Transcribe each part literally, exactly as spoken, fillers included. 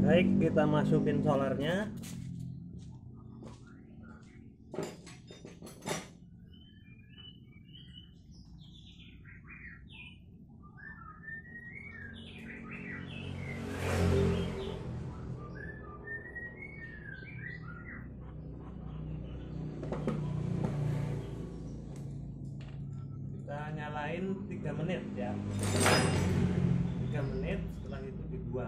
Baik, kita masukin solarnya. Kita nyalain tiga menit ya. tiga menit, setelah itu dibuang.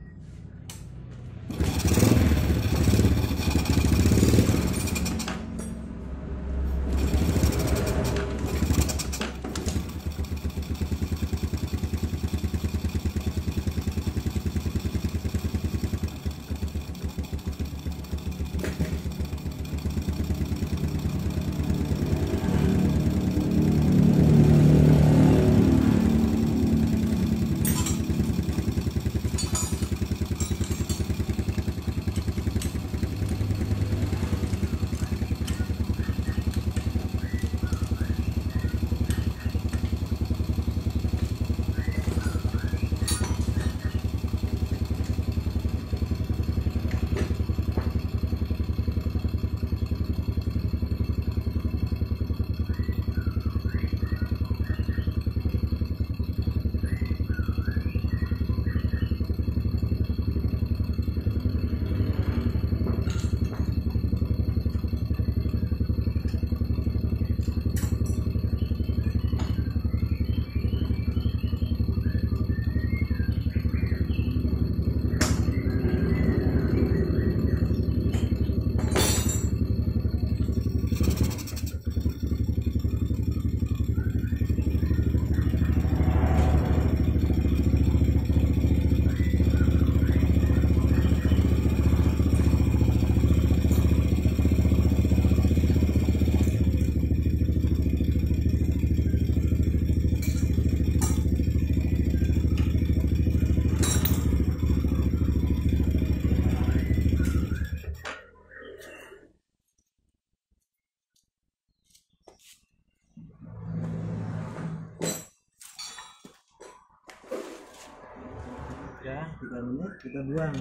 Ya, tiga menit kita buang.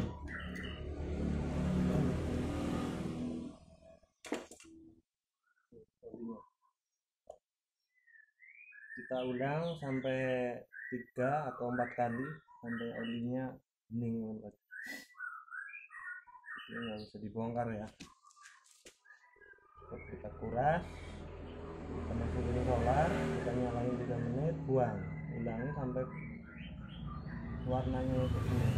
Kita ulang sampai tiga atau empat kali sampai olinya bening. Ini nggak bisa dibongkar ya. Kita kuras, kita masukin solar, kita nyalain tiga menit, buang. Ulangi sampai warnanya itu kuning.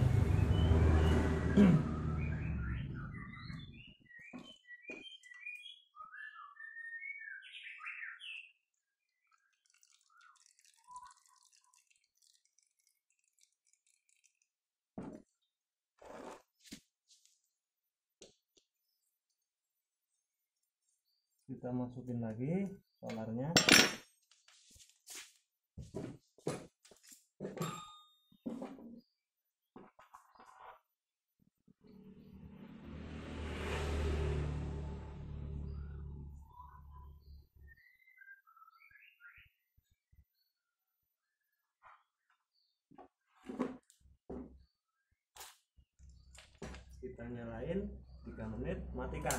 Kita masukin lagi solarnya. Kita nyalain tiga menit, matikan.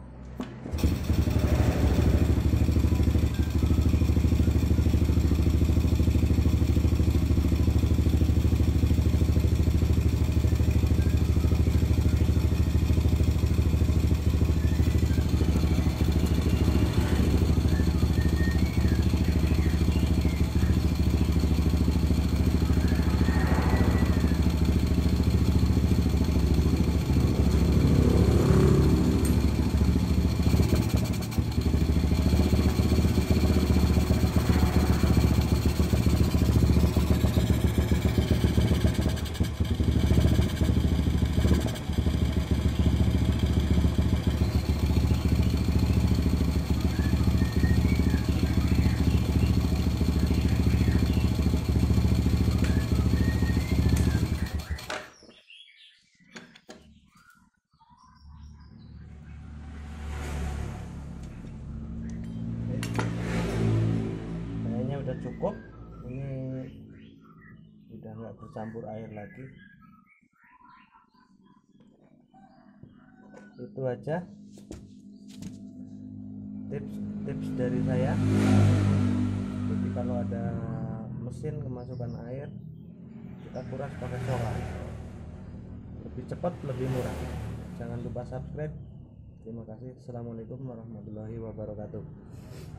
Udah cukup, ini udah nggak bercampur air lagi. itu aja tips-tips dari saya. Jadi kalau ada mesin kemasukan air, kita kuras pakai solar, lebih cepat, lebih murah. Jangan lupa subscribe. Terima kasih. Assalamualaikum warahmatullahi wabarakatuh.